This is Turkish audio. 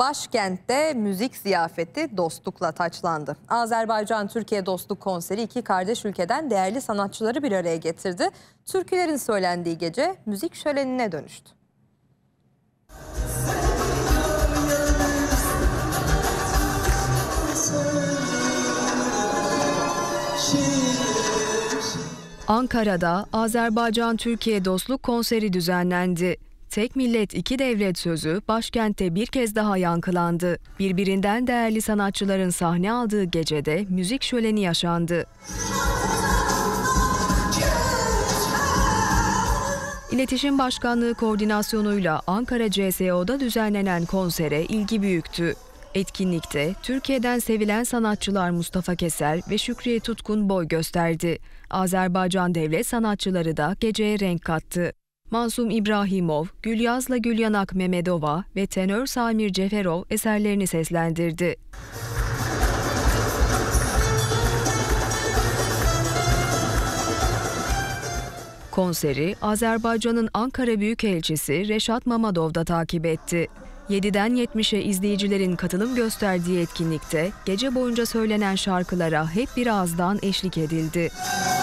Başkentte müzik ziyafeti dostlukla taçlandı. Azerbaycan-Türkiye Dostluk Konseri iki kardeş ülkeden değerli sanatçıları bir araya getirdi. Türkülerin söylendiği gece müzik şölenine dönüştü. Ankara'da Azerbaycan-Türkiye Dostluk Konseri düzenlendi. Tek millet iki devlet sözü başkentte bir kez daha yankılandı. Birbirinden değerli sanatçıların sahne aldığı gecede müzik şöleni yaşandı. İletişim Başkanlığı koordinasyonuyla Ankara CSO'da düzenlenen konsere ilgi büyüktü. Etkinlikte Türkiye'den sevilen sanatçılar Mustafa Keser ve Şükriye Tutkun boy gösterdi. Azerbaycan devlet sanatçıları da geceye renk kattı. Mansum İbrahimov, Gülyaz'la Gülyanak Memedova ve tenör Samir Ceferov eserlerini seslendirdi. Konseri Azerbaycan'ın Ankara Büyükelçisi Reşat Mamadov da takip etti. 7'den 70'e izleyicilerin katılım gösterdiği etkinlikte gece boyunca söylenen şarkılara hep bir ağızdan eşlik edildi.